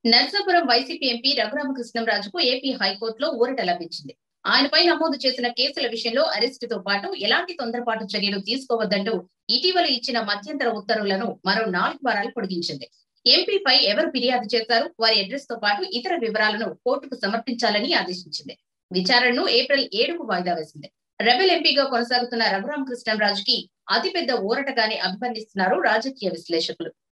Narsapuram YCP MP Raghu Rama Krishna రాజుకు AP హైకోర్టులో ఊరట లభించింది. ఆయనపై నమోదు చేసిన కేసుల విషయంలో అరెస్టుతో పాటు ఎలాంటి తొందరపాటు చర్యలు తీసుకోవద్దంటూ ఇటీవల ఇచ్చిన మధ్యంతర ఉత్తర్వులను మరో 4 వారాలు పొడిగించింది. ఎంపీపై ఎవరు ఫిర్యాదు చేశారు, వారి అడ్రస్ తో పాటు ఇతర వివరాలను కోర్టుకు సమర్పించాలని ఆదేశించింది. విచారణను ఏప్రిల్ 7కు వాయిదా వేసింది. రెబెల్ ఎంపీగా కొనసాగుతున్న రఘురామ కృష్ణ రాజుకి అతిపెద్ద ఊరటగానే అభివర్ణిస్తున్నారు రాజకీయ విశ్లేషకులు.